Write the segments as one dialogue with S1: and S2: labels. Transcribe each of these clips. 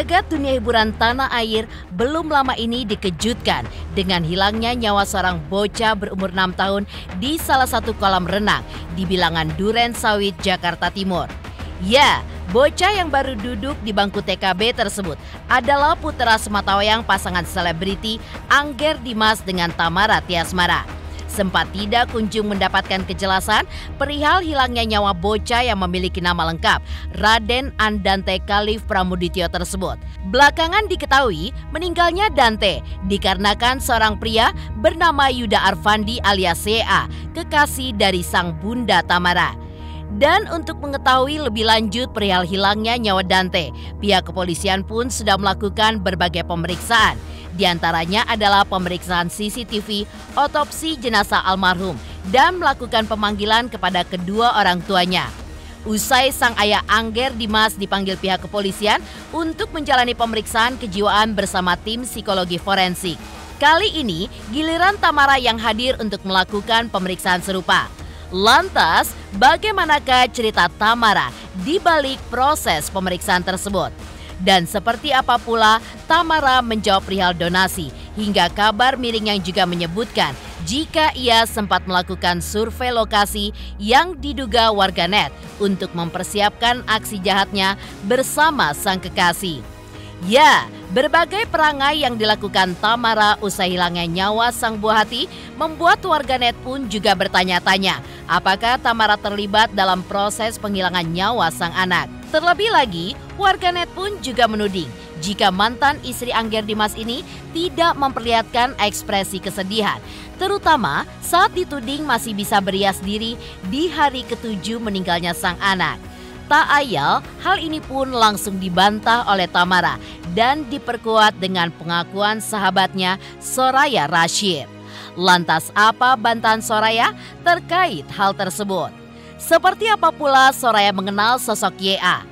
S1: Jagat dunia hiburan tanah air belum lama ini dikejutkan dengan hilangnya nyawa seorang bocah berumur 6 tahun di salah satu kolam renang di bilangan Duren Sawit, Jakarta Timur. Ya, bocah yang baru duduk di bangku TKB tersebut adalah putra sematawayang pasangan selebriti Angger Dimas dengan Tamara Tiasmara. Sempat tidak kunjung mendapatkan kejelasan perihal hilangnya nyawa bocah yang memiliki nama lengkap Raden Andante Khalif Pramudityo tersebut. Belakangan diketahui meninggalnya Dante dikarenakan seorang pria bernama Yuda Arfandi alias CA, kekasih dari sang bunda Tamara. Dan untuk mengetahui lebih lanjut perihal hilangnya nyawa Dante, pihak kepolisian pun sudah melakukan berbagai pemeriksaan. Di antaranya adalah pemeriksaan CCTV, otopsi jenazah almarhum, dan melakukan pemanggilan kepada kedua orang tuanya. Usai sang ayah Angger Dimas dipanggil pihak kepolisian untuk menjalani pemeriksaan kejiwaan bersama tim psikologi forensik. Kali ini giliran Tamara yang hadir untuk melakukan pemeriksaan serupa. Lantas, bagaimanakah cerita Tamara di balik proses pemeriksaan tersebut? Dan seperti apa pula Tamara menjawab perihal donasi hingga kabar miring yang juga menyebutkan jika ia sempat melakukan survei lokasi yang diduga warganet untuk mempersiapkan aksi jahatnya bersama sang kekasih. Ya, berbagai perangai yang dilakukan Tamara usai hilangnya nyawa sang buah hati membuat warganet pun juga bertanya-tanya apakah Tamara terlibat dalam proses penghilangan nyawa sang anak. Terlebih lagi, warganet pun juga menuding jika mantan istri Angger Dimas ini tidak memperlihatkan ekspresi kesedihan, terutama saat dituding masih bisa berias diri di hari ke-7 meninggalnya sang anak. Tak ayal, hal ini pun langsung dibantah oleh Tamara dan diperkuat dengan pengakuan sahabatnya Soraya Rashid. Lantas apa bantahan Soraya terkait hal tersebut? Seperti apa pula Soraya mengenal sosok YA?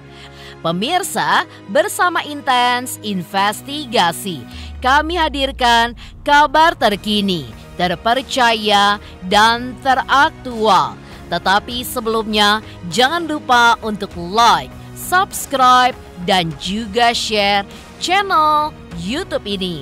S1: Pemirsa, bersama Intens Investigasi, kami hadirkan kabar terkini, terpercaya, dan teraktual. Tetapi sebelumnya, jangan lupa untuk like, subscribe, dan juga share channel YouTube ini.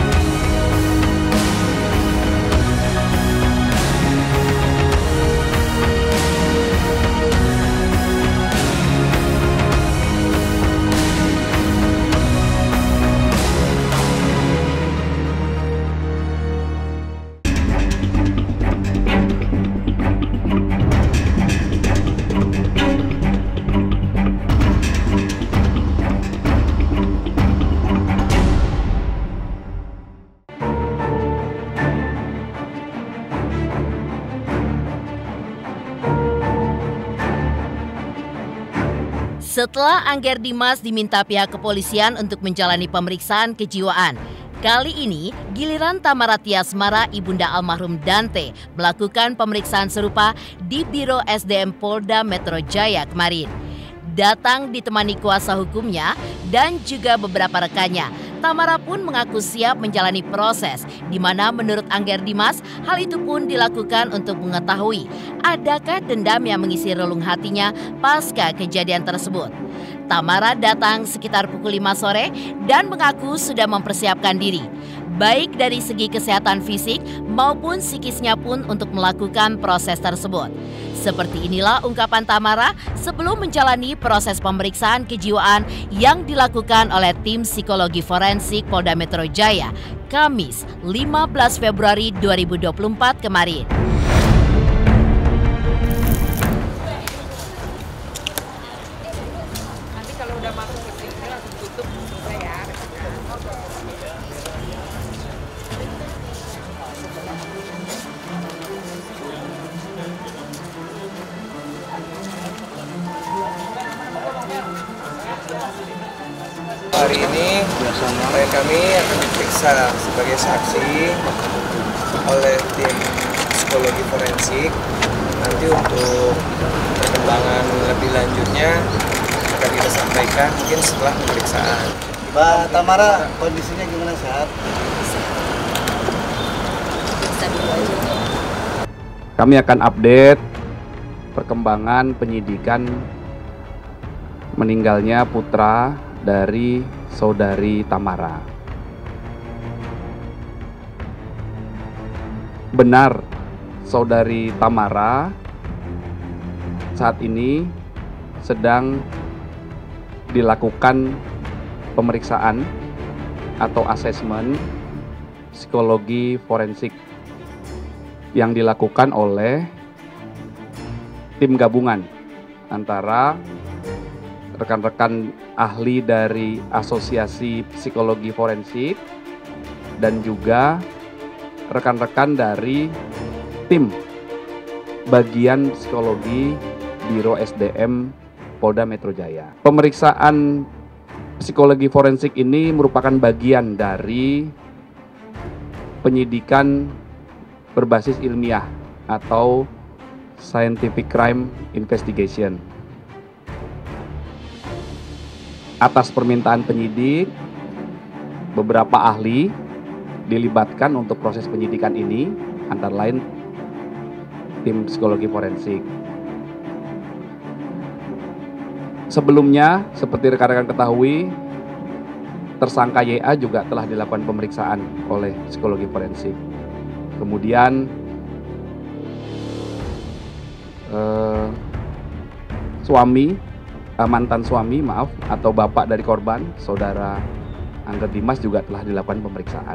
S1: Setelah Angger Dimas diminta pihak kepolisian untuk menjalani pemeriksaan kejiwaan, kali ini giliran Tamara Tiasmara, ibunda almarhum Dante, melakukan pemeriksaan serupa di Biro SDM Polda Metro Jaya kemarin. Datang ditemani kuasa hukumnya dan juga beberapa rekannya, Tamara pun mengaku siap menjalani proses, di mana menurut Angger Dimas, hal itu pun dilakukan untuk mengetahui adakah dendam yang mengisi relung hatinya pasca kejadian tersebut. Tamara datang sekitar pukul 5 sore dan mengaku sudah mempersiapkan diri, baik dari segi kesehatan fisik maupun psikisnya pun untuk melakukan proses tersebut. Seperti inilah ungkapan Tamara sebelum menjalani proses pemeriksaan kejiwaan yang dilakukan oleh tim psikologi forensik Polda Metro Jaya, Kamis 15 Februari 2024 kemarin.
S2: Nanti kalau udah masuk ke sini langsung tutup selesai ya.
S3: Hari ini klien kami akan diperiksa sebagai saksi oleh tim psikologi forensik. Nanti untuk perkembangan lebih lanjutnya akan kita sampaikan mungkin setelah pemeriksaan.
S4: Mbak Tamara, kondisinya gimana, sehat?
S5: Kami akan update perkembangan penyidikan meninggalnya putra dari saudari Tamara. Benar, saudari Tamara saat ini sedang dilakukan pemeriksaan atau asesmen psikologi forensik yang dilakukan oleh tim gabungan antara rekan-rekan ahli dari Asosiasi Psikologi Forensik dan juga rekan-rekan dari tim bagian psikologi Biro SDM Polda Metro Jaya. Pemeriksaan psikologi forensik ini merupakan bagian dari penyidikan berbasis ilmiah atau Scientific Crime Investigation. Atas permintaan penyidik, beberapa ahli dilibatkan untuk proses penyidikan ini, antara lain tim psikologi forensik. Sebelumnya, seperti rekan-rekan ketahui, tersangka YA juga telah dilakukan pemeriksaan oleh psikologi forensik. Kemudian mantan suami atau bapak dari korban, saudara Angger Dimas juga telah dilakukan pemeriksaan.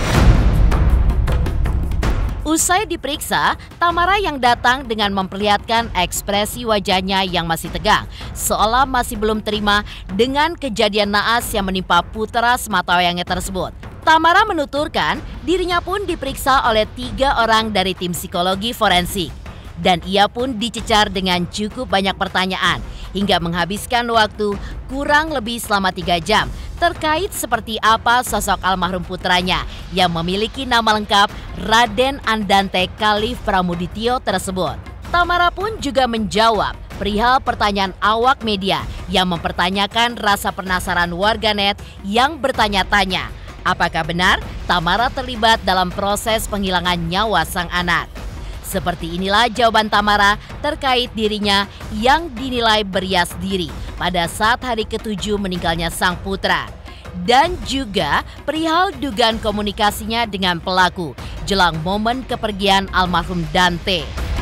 S1: Usai diperiksa, Tamara yang datang dengan memperlihatkan ekspresi wajahnya yang masih tegang, seolah masih belum terima dengan kejadian naas yang menimpa putra sematawayangnya tersebut. Tamara menuturkan dirinya pun diperiksa oleh 3 orang dari tim psikologi forensik. Dan ia pun dicecar dengan cukup banyak pertanyaan hingga menghabiskan waktu kurang lebih selama 3 jam terkait seperti apa sosok almarhum putranya yang memiliki nama lengkap Raden Andante Khalif Pramudityo tersebut. Tamara pun juga menjawab perihal pertanyaan awak media yang mempertanyakan rasa penasaran warganet yang bertanya-tanya apakah benar Tamara terlibat dalam proses penghilangan nyawa sang anak. Seperti inilah jawaban Tamara terkait dirinya yang dinilai berias diri pada saat hari ke-7 meninggalnya sang putra. Dan juga perihal dugaan komunikasinya dengan pelaku jelang momen kepergian almarhum Dante.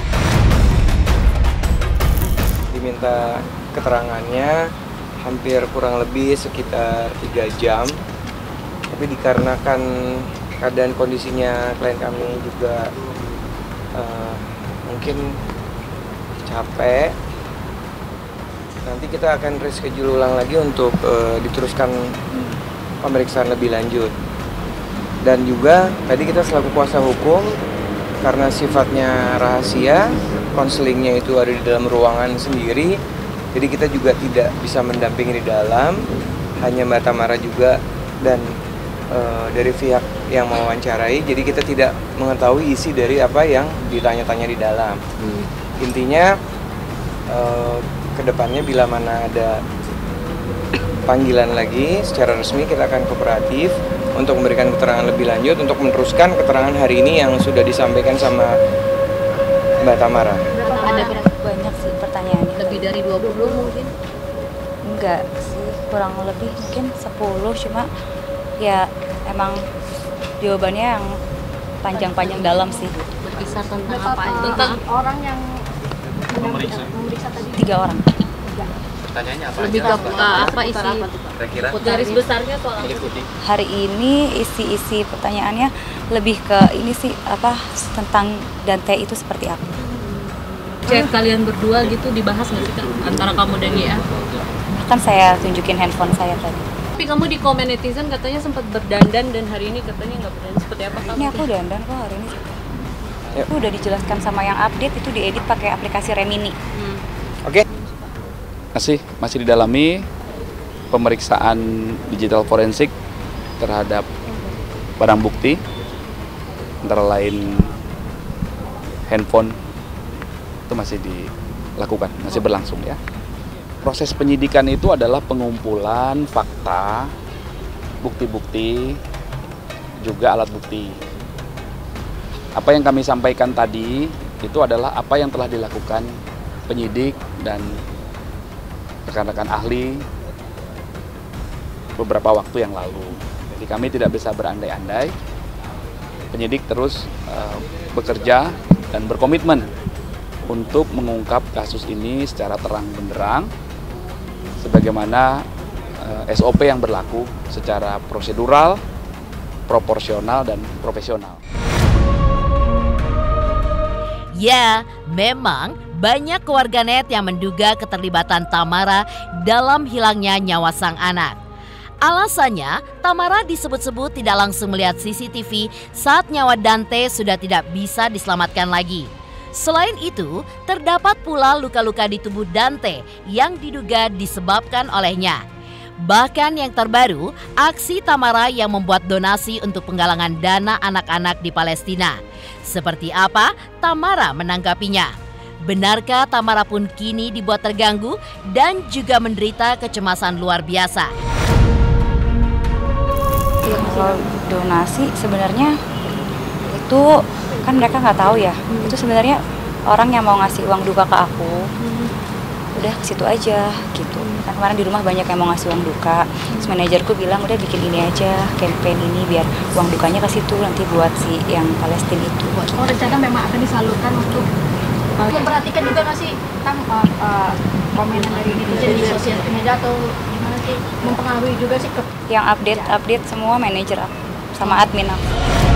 S3: Diminta keterangannya hampir kurang lebih sekitar 3 jam. Tapi dikarenakan keadaan kondisinya klien kami juga mungkin capek, nanti kita akan reschedule ulang lagi untuk diteruskan pemeriksaan lebih lanjut. Dan juga tadi kita selaku kuasa hukum, karena sifatnya rahasia, konselingnya itu ada di dalam ruangan sendiri, jadi kita juga tidak bisa mendampingi di dalam, hanya Mbak Tamara juga dan dari pihak yang mewawancarai, jadi kita tidak mengetahui isi dari apa yang ditanya-tanya di dalam. Intinya kedepannya bila mana ada panggilan lagi secara resmi, kita akan kooperatif untuk memberikan keterangan lebih lanjut untuk meneruskan keterangan hari ini yang sudah disampaikan sama Mbak Tamara.
S6: Ada banyak sih pertanyaannya.
S1: Lebih dari 20 mungkin?
S6: Enggak sih, kurang lebih mungkin 10, cuma ya emang jawabannya yang panjang-panjang dalam sih.
S1: Berkisar tentang apa aja?
S2: Tentang orang yang memeriksa tadi.
S6: 3 orang.
S3: Pertanyaannya apa?
S1: Lebih ke apa isi?
S3: Kira-kira
S1: Garis besarnya soal
S6: Hari ini isi pertanyaannya lebih ke ini sih, apa tentang Dante itu seperti apa.
S7: Chat kalian berdua gitu dibahas nggak sih Kak? Antara kamu dan YA?
S6: Kan saya tunjukin handphone saya tadi.
S7: Tapi kamu di komen netizen katanya sempat berdandan dan hari ini katanya nggak berdandan. Seperti apa kamu?
S6: Ini aku dandan kok hari ini. Aku udah dijelaskan sama yang update, itu diedit pakai aplikasi Remini.
S3: Oke.
S5: Masih didalami pemeriksaan digital forensik terhadap barang bukti, antara lain handphone, itu masih dilakukan, masih berlangsung ya. Proses penyidikan itu adalah pengumpulan fakta, bukti-bukti, juga alat bukti. Apa yang kami sampaikan tadi itu adalah apa yang telah dilakukan penyidik dan rekan-rekan ahli beberapa waktu yang lalu. Jadi kami tidak bisa berandai-andai. Penyidik terus bekerja dan berkomitmen untuk mengungkap kasus ini secara terang benderang sebagaimana SOP yang berlaku secara prosedural, proporsional, dan profesional.
S1: Ya, memang banyak warganet yang menduga keterlibatan Tamara dalam hilangnya nyawa sang anak. Alasannya, Tamara disebut-sebut tidak langsung melihat CCTV saat nyawa Dante sudah tidak bisa diselamatkan lagi. Selain itu, terdapat pula luka-luka di tubuh Dante yang diduga disebabkan olehnya. Bahkan yang terbaru, aksi Tamara yang membuat donasi untuk penggalangan dana anak-anak di Palestina. Seperti apa Tamara menanggapinya? Benarkah Tamara pun kini dibuat terganggu dan juga menderita kecemasan luar biasa?
S6: Kalau donasi sebenarnya itu kan mereka nggak tahu ya. Itu sebenarnya orang yang mau ngasih uang duka ke aku. Udah ke situ aja gitu. Kan kemarin di rumah banyak yang mau ngasih uang duka. Terus manajerku bilang udah bikin ini aja, campaign ini biar uang dukanya ke situ nanti buat si yang Palestina itu.
S2: Oh, rencana memang akan disalurkan untuk memperhatikan juga nggak sih komenan dari netizen di sosial media atau gimana sih, mempengaruhi juga sih ke
S6: yang update semua manajer aku sama admin aku.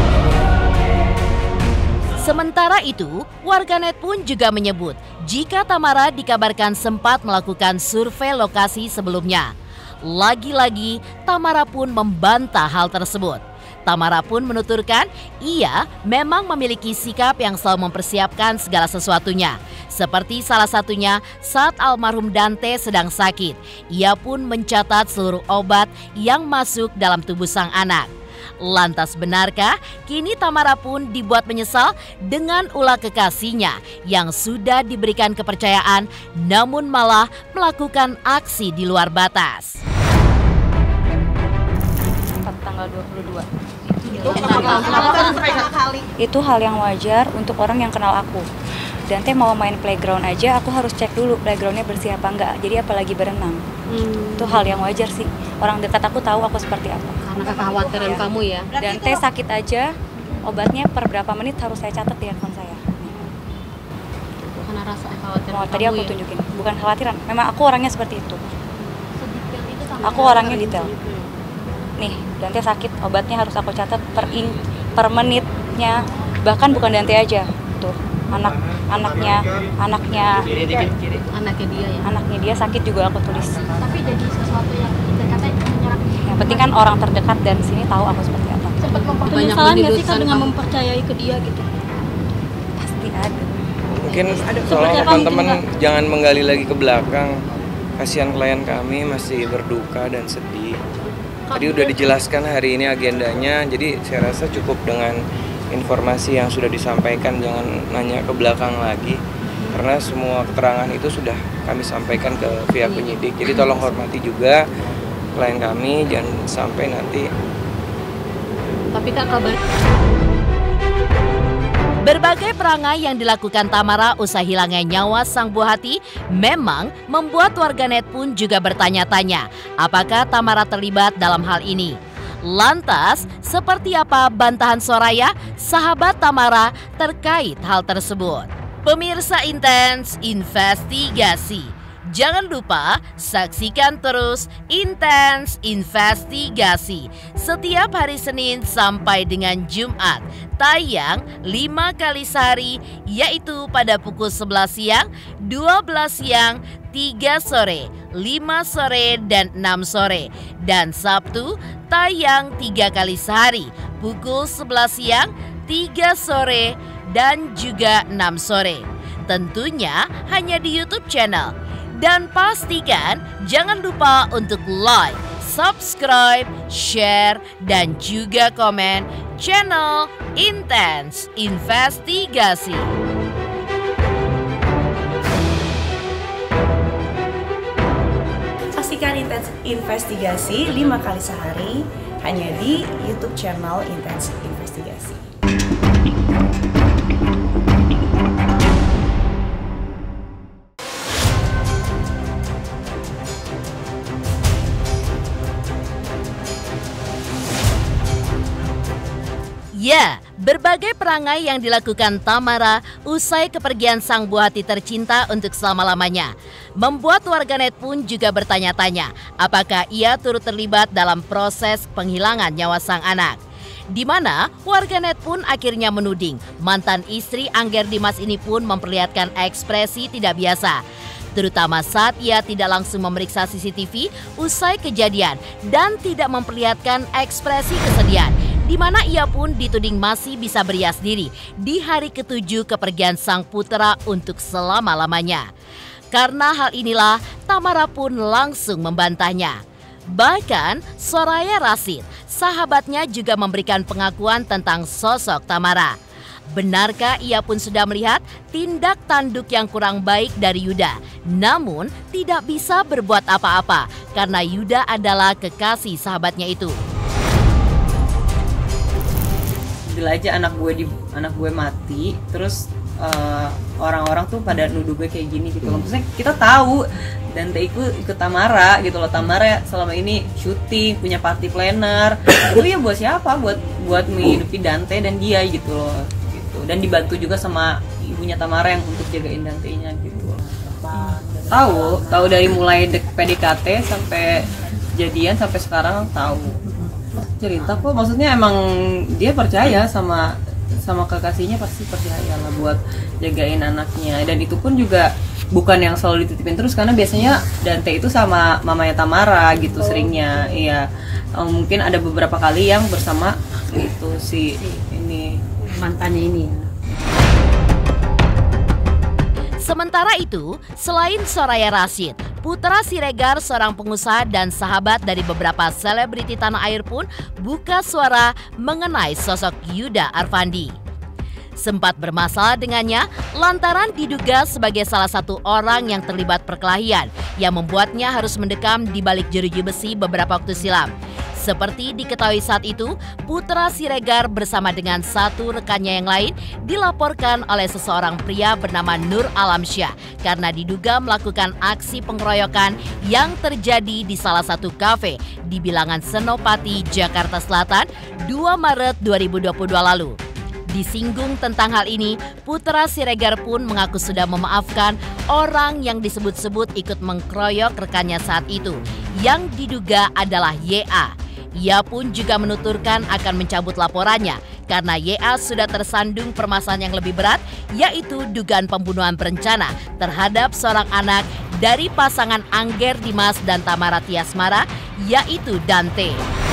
S1: Sementara itu, warganet pun juga menyebut jika Tamara dikabarkan sempat melakukan survei lokasi sebelumnya. Lagi-lagi, Tamara pun membantah hal tersebut. Tamara pun menuturkan ia memang memiliki sikap yang selalu mempersiapkan segala sesuatunya. Seperti salah satunya saat almarhum Dante sedang sakit, ia pun mencatat seluruh obat yang masuk dalam tubuh sang anak. Lantas benarkah kini Tamara pun dibuat menyesal dengan ulah kekasihnya yang sudah diberikan kepercayaan namun malah melakukan aksi di luar batas?
S6: Tanggal 22. Itu hal yang wajar untuk orang yang kenal aku. Dante mau main playground aja, aku harus cek dulu playgroundnya bersih apa enggak. Jadi apalagi berenang. Itu hal yang wajar sih. Orang dekat aku tahu aku seperti apa.
S7: Karena kekhawatiran kamu ya.
S6: Dante sakit aja, obatnya per berapa menit harus saya catat di handphone saya.
S7: Karena rasa kekhawatiran kamu
S6: Tadi aku
S7: ya.
S6: tunjukin, bukan khawatiran. Memang aku orangnya seperti itu. Aku orangnya detail. Nih, Dante sakit, obatnya harus aku catat per menitnya. Bahkan bukan Dante aja, tuh anaknya dia sakit juga aku tulis.
S2: tapi jadi sesuatu yang terkata menyerang.
S6: Yang penting kan orang terdekat dan sini tahu aku seperti apa.
S2: Sempat
S7: Penyesalan nggak sih
S2: kan dengan mempercayai ke dia gitu?
S6: Pasti ada.
S3: Mungkin tolong teman-teman jangan menggali lagi ke belakang. Kasihan klien kami masih berduka dan sedih. Tadi udah dijelaskan hari ini agendanya, jadi saya rasa cukup dengan informasi yang sudah disampaikan, jangan nanya ke belakang lagi. Karena semua keterangan itu sudah kami sampaikan ke pihak penyidik. Jadi tolong hormati juga klien kami, jangan sampai nanti.
S7: Tapi Kak, kabar
S1: Berbagai perangai yang dilakukan Tamara usai hilangnya nyawa sang buah hati memang membuat warganet pun juga bertanya-tanya apakah Tamara terlibat dalam hal ini. Lantas, seperti apa bantahan Soraya, sahabat Tamara terkait hal tersebut? Pemirsa Intens Investigasi, jangan lupa saksikan terus Intens Investigasi setiap hari Senin sampai dengan Jumat. Tayang 5 kali sehari, yaitu pada pukul 11 siang, 12 siang, 3 sore, 5 sore, dan 6 sore. Dan Sabtu tayang 3 kali sehari, pukul 11 siang, 3 sore, dan juga 6 sore. Tentunya hanya di YouTube channel. Dan pastikan jangan lupa untuk like, subscribe, share, dan juga komen channel Intens Investigasi.
S8: Saksikan Intens Investigasi 5 kali sehari hanya di YouTube channel Intens Investigasi.
S1: Berbagai perangai yang dilakukan Tamara usai kepergian sang buah hati tercinta untuk selama-lamanya membuat warganet pun juga bertanya-tanya apakah ia turut terlibat dalam proses penghilangan nyawa sang anak. Di mana warganet pun akhirnya menuding mantan istri Angger Dimas ini pun memperlihatkan ekspresi tidak biasa, terutama saat ia tidak langsung memeriksa CCTV usai kejadian dan tidak memperlihatkan ekspresi kesedihan, di mana ia pun dituding masih bisa berias diri di hari ke-7 kepergian sang putra untuk selama-lamanya. Karena hal inilah, Tamara pun langsung membantahnya. Bahkan Soraya Rashid, sahabatnya juga memberikan pengakuan tentang sosok Tamara. Benarkah ia pun sudah melihat tindak tanduk yang kurang baik dari Yuda, namun tidak bisa berbuat apa-apa karena Yuda adalah kekasih sahabatnya itu.
S9: Bila aja anak gue mati, terus orang-orang tuh pada nuduh gue kayak gini gitu loh. Maksudnya kita tahu Dante ikut Tamara gitu loh. Tamara selama ini syuting, punya party planner. Itu ya buat siapa? Buat menghidupi Dante dan dia gitu loh. Gitu. Dan dibantu juga sama ibunya Tamara yang untuk jagain Dante-nya gitu. Tahu dari mulai PDKT sampai jadian sampai sekarang tahu. Cerita kok, maksudnya emang dia percaya sama kekasihnya, pasti percaya lah buat jagain anaknya. Dan itu pun juga bukan yang selalu dititipin terus, karena biasanya Dante itu sama mamanya Tamara gitu seringnya. Iya, mungkin ada beberapa kali yang bersama itu si ini mantannya ini.
S1: Sementara itu, selain Soraya Rashid, Putra Siregar, seorang pengusaha dan sahabat dari beberapa selebriti tanah air pun buka suara mengenai sosok Yuda Arfandi. Sempat bermasalah dengannya lantaran diduga sebagai salah satu orang yang terlibat perkelahian yang membuatnya harus mendekam di balik jeruji besi beberapa waktu silam. Seperti diketahui saat itu, Putra Siregar bersama dengan satu rekannya yang lain dilaporkan oleh seseorang pria bernama Nur Alamsyah karena diduga melakukan aksi pengeroyokan yang terjadi di salah satu kafe di bilangan Senopati, Jakarta Selatan 2 Maret 2022 lalu. Disinggung tentang hal ini, Putra Siregar pun mengaku sudah memaafkan orang yang disebut-sebut ikut mengkeroyok rekannya saat itu, yang diduga adalah YA. Ia pun juga menuturkan akan mencabut laporannya karena YA sudah tersandung permasalahan yang lebih berat, yaitu dugaan pembunuhan berencana terhadap seorang anak dari pasangan Angger Dimas dan Tamara Tiasmara, yaitu Dante.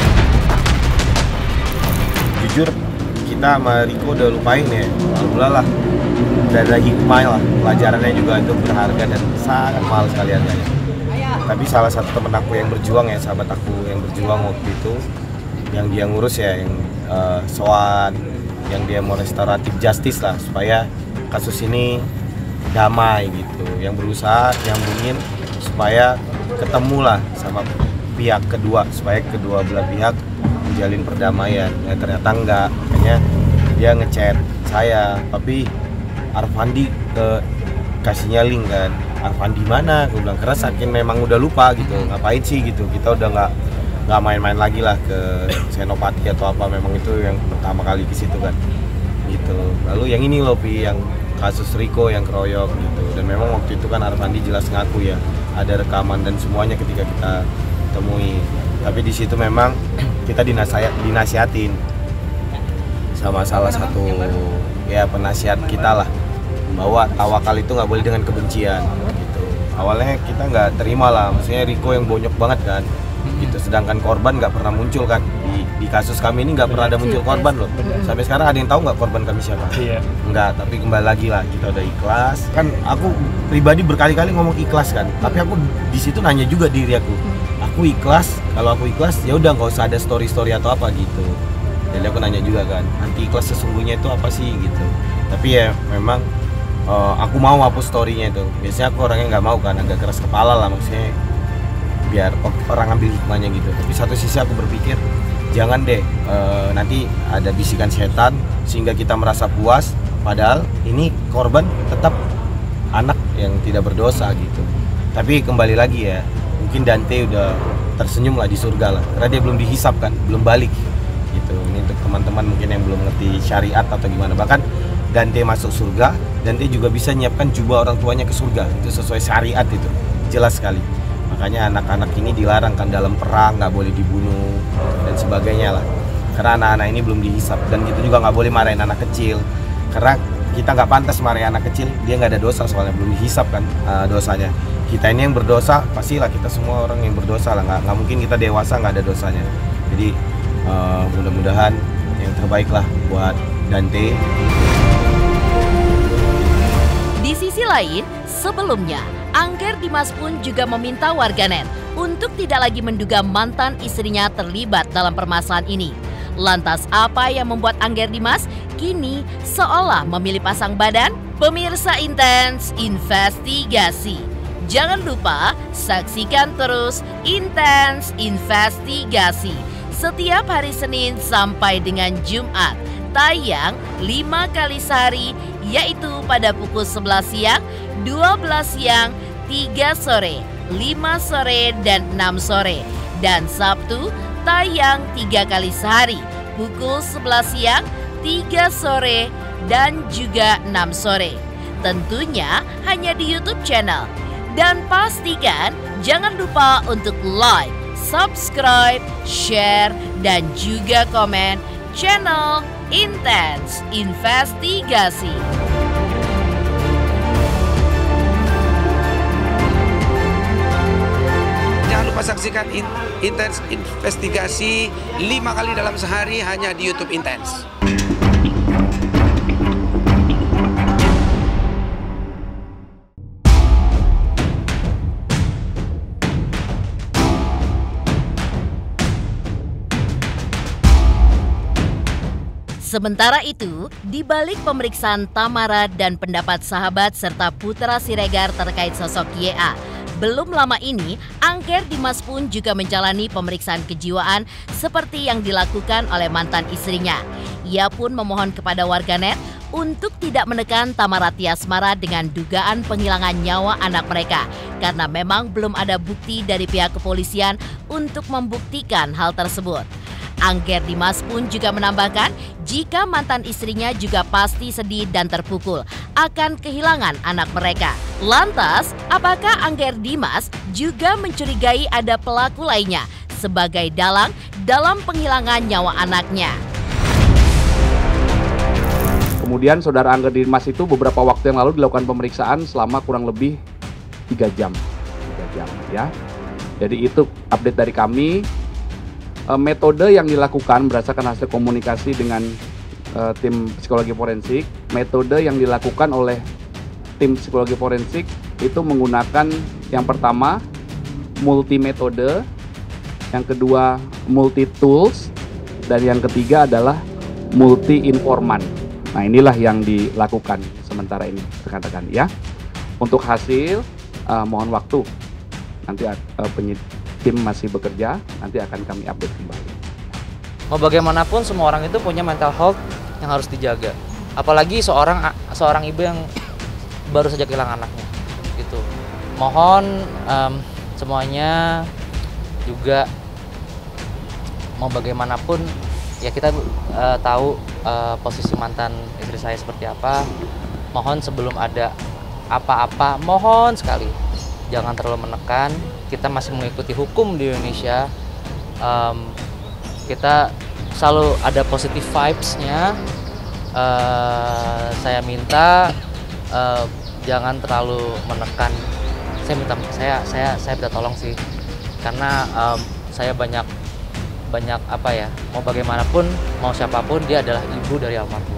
S10: Jujur, kita sama Riko udah lupain ya, alhamdulillah lah. Udah ada hikmah lah, pelajarannya juga itu berharga dan sangat mahal sekali harganya. Tapi salah satu temen aku yang berjuang ya, sahabat aku yang berjuang waktu itu, yang dia ngurus ya, yang soan, yang dia mau restoratif justice lah, supaya kasus ini damai gitu, yang berusaha nyambungin supaya ketemu lah sama pihak kedua, supaya kedua belah pihak menjalin perdamaian. Ya ternyata enggak, makanya dia ngechat saya, tapi Arfandi kasihnya link kan, Arfandi mana? Gue bilang keras, saking memang udah lupa gitu, ngapain sih gitu, kita udah nggak main-main lagi lah ke Senopati atau apa, memang itu yang pertama kali ke situ kan, gitu. Lalu yang ini loh Pi, yang kasus Riko yang keroyok gitu, dan memang waktu itu kan Arfandi jelas ngaku ya, ada rekaman dan semuanya ketika kita temui. Tapi di situ memang kita dinasihatin sama salah satu ya penasihat kita lah, bahwa tawakal itu nggak boleh dengan kebencian gitu. Awalnya kita nggak terima lah, maksudnya Riko yang bonyok banget kan gitu, sedangkan korban nggak pernah muncul kan di kasus kami ini, nggak pernah ada muncul korban loh. Sampai sekarang ada yang tahu nggak korban kami siapa? Nggak, tapi kembali lagi lah, kita udah ikhlas kan. Aku pribadi berkali-kali ngomong ikhlas kan, tapi aku di situ nanya juga diri aku ikhlas. Kalau aku ikhlas ya udah nggak usah ada story atau apa gitu. Jadi aku nanya juga kan, anti ikhlas sesungguhnya itu apa sih gitu. Tapi ya memang aku mau hapus story-nya itu. Biasanya aku orangnya nggak mau kan, agak keras kepala lah, maksudnya biar orang ambil hikmahnya gitu. Tapi satu sisi aku berpikir jangan deh nanti ada bisikan setan sehingga kita merasa puas, padahal ini korban tetap anak yang tidak berdosa gitu. Tapi kembali lagi ya, mungkin Dante udah tersenyum lah di surga lah, karena dia belum dihisap kan, belum balik gitu. Ini untuk teman-teman mungkin yang belum ngerti syariat atau gimana. Bahkan Dante masuk surga, Dante juga bisa nyiapkan jubah orang tuanya ke surga. Itu sesuai syariat itu, jelas sekali. Makanya anak-anak ini dilarang kan dalam perang, nggak boleh dibunuh dan sebagainya lah. Karena anak-anak ini belum dihisap, dan kita juga nggak boleh marahin anak kecil. Karena kita nggak pantas marahin anak kecil, dia nggak ada dosa soalnya belum dihisap kan dosanya. Kita ini yang berdosa, pastilah kita semua orang yang berdosa lah, nggak mungkin kita dewasa nggak ada dosanya. Jadi mudah-mudahan yang terbaik lah buat Dante.
S1: Di sisi lain, sebelumnya Angger Dimas pun juga meminta warganet untuk tidak lagi menduga mantan istrinya terlibat dalam permasalahan ini. Lantas apa yang membuat Angger Dimas kini seolah memilih pasang badan? Pemirsa Intens Investigasi. Jangan lupa saksikan terus Intens Investigasi setiap hari Senin sampai dengan Jumat. Tayang 5 kali sehari, yaitu pada pukul 11 siang, 12 siang, 3 sore, 5 sore, dan 6 sore. Dan Sabtu tayang 3 kali sehari, pukul 11 siang, 3 sore, dan juga 6 sore. Tentunya hanya di YouTube channel. Dan pastikan jangan lupa untuk like, subscribe, share, dan juga komen channel Intens Investigasi.
S11: Jangan lupa saksikan Intens Investigasi 5 kali dalam sehari hanya di YouTube Intens.
S1: Sementara itu, di balik pemeriksaan Tamara dan pendapat sahabat serta putra Siregar terkait sosok YA, belum lama ini Angger Dimas pun juga menjalani pemeriksaan kejiwaan seperti yang dilakukan oleh mantan istrinya. Ia pun memohon kepada warganet untuk tidak menekan Tamara Tiasmara dengan dugaan penghilangan nyawa anak mereka karena memang belum ada bukti dari pihak kepolisian untuk membuktikan hal tersebut. Angger Dimas pun juga menambahkan jika mantan istrinya juga pasti sedih dan terpukul akan kehilangan anak mereka. Lantas, apakah Angger Dimas juga mencurigai ada pelaku lainnya sebagai dalang dalam penghilangan nyawa anaknya?
S5: Kemudian saudara Angger Dimas itu beberapa waktu yang lalu dilakukan pemeriksaan selama kurang lebih 3 jam. 3 jam ya. Jadi itu update dari kami. Metode yang dilakukan berdasarkan hasil komunikasi dengan tim psikologi forensik. Metode yang dilakukan oleh tim psikologi forensik itu menggunakan yang pertama multi metode, yang kedua multi tools, dan yang ketiga adalah multi informan. Nah, inilah yang dilakukan sementara ini rekan-rekan ya. Untuk hasil mohon waktu, nanti tim masih bekerja, nanti akan kami update kembali.
S12: Mau bagaimanapun semua orang itu punya mental health yang harus dijaga. Apalagi seorang ibu yang baru saja kehilangan anaknya. Gitu. Mohon semuanya juga mau bagaimanapun ya kita tahu posisi mantan istri saya seperti apa. Mohon sebelum ada apa-apa, mohon sekali jangan terlalu menekan. Kita masih mengikuti hukum di Indonesia. Kita selalu ada positive vibes-nya. Saya minta jangan terlalu menekan. Saya minta tolong sih, karena saya banyak apa ya, mau bagaimanapun, mau siapapun, dia adalah ibu dari almarhum.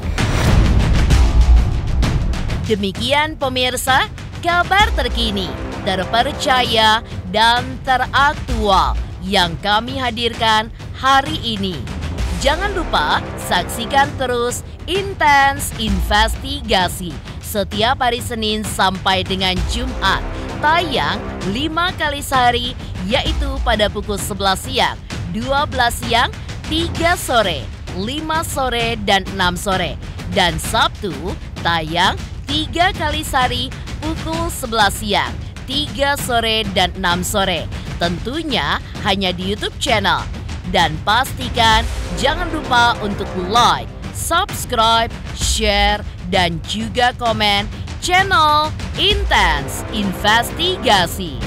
S1: Demikian pemirsa, kabar terkini, terpercaya, dan teraktual yang kami hadirkan hari ini. Jangan lupa saksikan terus Intens Investigasi setiap hari Senin sampai dengan Jumat. Tayang 5 kali sehari, yaitu pada pukul 11 siang, 12 siang, 3 sore, 5 sore, dan 6 sore. Dan Sabtu tayang 3 kali sehari, pukul 11 siang, 3 sore, dan 6 sore. Tentunya hanya di YouTube channel Dan pastikan jangan lupa untuk like, subscribe, share, dan juga komen channel Intense Investigasi.